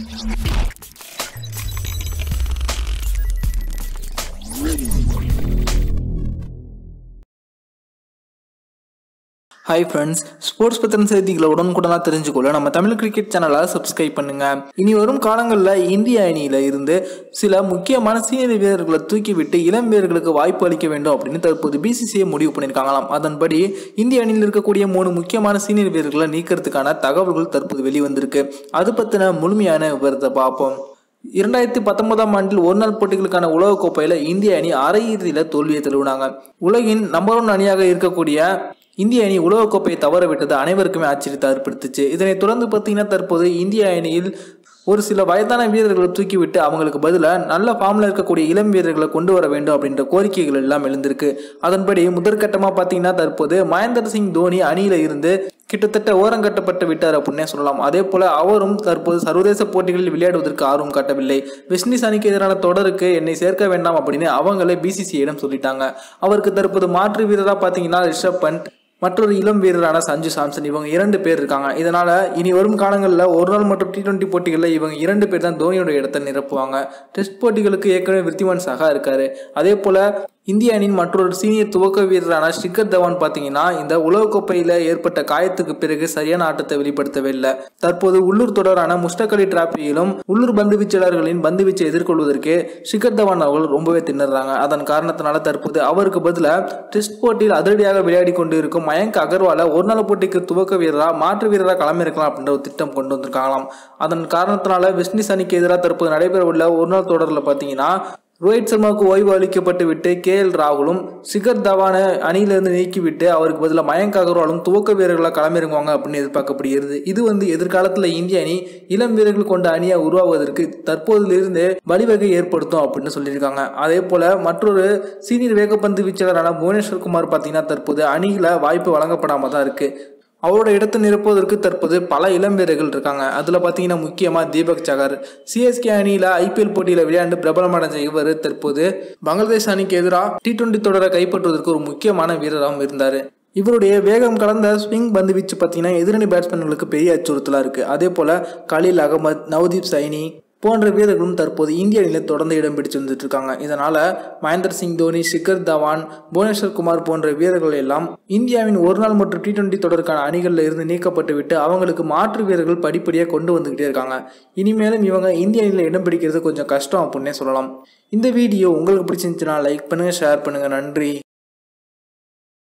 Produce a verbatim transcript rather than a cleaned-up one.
Hi friends, sports பத்தின செய்திகளை உடனுக்குடனா தெரிஞ்சுக்கொள்ள நம்ம தமிழ் கிரிக்கெட் சேனலை சப்ஸ்கிரைப் பண்ணுங்க. இனி வரும் காலங்களில் இந்திய அணியில இருந்து சில முக்கியமான சீனியர் வீரர்களை தூக்கிவிட்டு இளம் வீரர்களுக்கு வாய்ப்பு அளிக்க வேண்டும் அப்படின்னு தற்போது பிசிசிஐ முடிவு பண்ணியிருக்காங்களாம். அதன்படி இந்திய அணியில் இருக்கக்கூடிய மூணு முக்கியமான சீனியர் வீரர்களை நீக்கிறதுக்கான தகவல்கள் தற்போது வெளிவந்திருக்கு. அது பத்தின முழுமையான விவரத்தை பார்ப்போம். இரண்டாயிரத்தி பத்தொன்பதாம் ஆண்டில் ஒரு நாள் போட்டிகளுக்கான உலகக்கோப்பையில இந்திய அணி அரையிறுதியில தோல்வியை தழுவினாங்க. உலகின் நம்பர் ஒன் அணியாக இருக்கக்கூடிய இந்திய அணி உலகக்கோப்பையை தவற விட்டது அனைவருக்குமே ஆச்சரியத்தை ஏற்படுத்துச்சு. இதனை தொடர்ந்து பார்த்தீங்கன்னா தற்போது இந்திய அணியில் ஒரு சில வயதான வீரர்களை தூக்கிவிட்டு அவங்களுக்கு பதிலாக நல்ல ஃபார்மில் இருக்கக்கூடிய இளம் வீரர்களை கொண்டு வர வேண்டும் அப்படின்ற கோரிக்கைகள் எல்லாம் எழுந்திருக்கு. அதன்படி முதற்கட்டமாக பார்த்தீங்கன்னா தற்போது மகேந்திர சிங் தோனி அணியில இருந்து கிட்டத்தட்ட ஓரங்கட்டப்பட்டு விட்டார் அப்படின்னே சொல்லலாம். அதே போல அவரும் தற்போது சர்வதேச போட்டிகளில் விளையாடுவதற்கு ஆர்வம் காட்டவில்லை. வெஸ்ட் இண்டீஸ் அணிக்கு எதிரான தொடருக்கு என்னை சேர்க்க வேண்டாம் அப்படின்னு அவங்களே பிசிசிஐயிடம் சொல்லிட்டாங்க. அவருக்கு தற்போது மாற்று வீரராக பார்த்தீங்கன்னா ரிஷப் பண்ட், மற்றொரு இளம் வீரரான சஞ்சு சாம்சன், இவங்க இரண்டு பேர் இருக்காங்க. இதனால இனி வரும் காலங்களில் ஒரு நாள் மற்றும் டி டுவெண்ட்டி போட்டிகளில் இவங்க இரண்டு பேர் தான் தோனியோட இடத்தை நிரப்புவாங்க. டெஸ்ட் போட்டிகளுக்கு ஏற்கனவே விருத்திமான் சகா இருக்காரு. அதே போல இந்திய அணியின் மற்றொரு சீனியர் துவக்க வீரரான ஷிகர் தவான் பார்த்தீங்கன்னா இந்த உலகக்கோப்பையில் ஏற்பட்ட காயத்துக்கு பிறகு சரியான ஆட்டத்தை வெளிப்படுத்தவே இல்லை. தற்போது உள்ளூர் தொடரான முஸ்டாக் அலி டிராபியிலும் உள்ளூர் பந்து வீச்சாளர்களின் பந்து வீச்சை எதிர்கொள்வதற்கு ஷிகர் தவான் அவர்கள் ரொம்பவே திணறாங்க. அதன் காரணத்தினால தற்போது அவருக்கு பதிலாக டெஸ்ட் போட்டியில் அதிரடியாக விளையாடி கொண்டு இருக்கும் மயங்க் அகர்வாலை ஒரு நாள் போட்டிக்கு துவக்க வீரராக மாற்று வீரராக களமிறக்கலாம் அப்படின்ற ஒரு திட்டம் கொண்டு வந்திருக்காங்களாம். அதன் காரணத்தினால வெஸ்ட் இண்டீஸ் அணிக்கு எதிராக தற்போது நடைபெறவுள்ள ஒரு நாள் தொடரில் பார்த்தீங்கன்னா ரோஹித் சர்மாவுக்கு ஓய்வு அளிக்கப்பட்டு விட்டு கே எல் ராகுலும் ஷிகர் தவானை அணியிலிருந்து நீக்கிவிட்டு அவருக்கு பதிலாக மயங்க் அகர்வாலும் துவக்க வீரர்களாக களமிறங்குவாங்க அப்படின்னு எதிர்பார்க்கப்படுகிறது. இது வந்து எதிர்காலத்தில் இந்திய அணி இளம் வீரர்கள் கொண்ட அணியாக உருவாவதற்கு தற்போதிலிருந்து வழிவகை ஏற்படுத்தும் அப்படின்னு சொல்லியிருக்காங்க. அதே போல மற்றொரு சீனியர் வேகப்பந்து வீச்சாளரான புவனேஸ்வர் குமார் பார்த்தீங்கன்னா தற்போது அணியில வாய்ப்பு வழங்கப்படாமல் தான் இருக்கு. அவரோட இடத்தை நிரப்புவதற்கு தற்போது பல இளம் வீரர்கள் இருக்காங்க. அதில் பார்த்தீங்கன்னா முக்கியமாக தீபக் சகர், சிஎஸ்கே அணியில் ஐபிஎல் போட்டியில் விளையாண்டு பிரபலமடைஞ்ச இவர் தற்போது பங்களாதேஷ் அணிக்கு எதிராக டி டுவெண்ட்டி தொடரை கைப்பற்றுவதற்கு ஒரு முக்கியமான வீரராகவும் இருந்தார். இவருடைய வேகம் கலந்த ஸ்விங் பந்து வீச்சு பார்த்தீங்கன்னா எதிரணி பேட்ஸ்மேன்களுக்கு பெரிய அச்சுறுத்தலாக இருக்குது. அதே போல் கலீல் அகமது, நவ்தீப் சைனி போன்ற வீரர்களும் தற்போது இந்திய அணியில் தொடர்ந்து இடம் பிடிச்சு வந்துட்டு இருக்காங்க. இதனால மகேந்திர சிங் தோனி, ஷிகர் தவான், புவனேஸ்வர் குமார் போன்ற வீரர்கள் எல்லாம் இந்தியாவின் ஒரு நாள் மற்றும் டி டுவெண்ட்டி தொடருக்கான அணிகளில் இருந்து நீக்கப்பட்டு விட்டு அவங்களுக்கு மாற்று வீரர்கள் படிப்படியாக கொண்டு வந்துகிட்டே இருக்காங்க. இனிமேலும் இவங்க இந்திய அணியில் இடம் பிடிக்கிறது கொஞ்சம் கஷ்டம் அப்படின்னே சொல்லலாம். இந்த வீடியோ உங்களுக்கு பிடிச்சிருந்துச்சுன்னா லைக் பண்ணுங்க, ஷேர் பண்ணுங்க. நன்றி.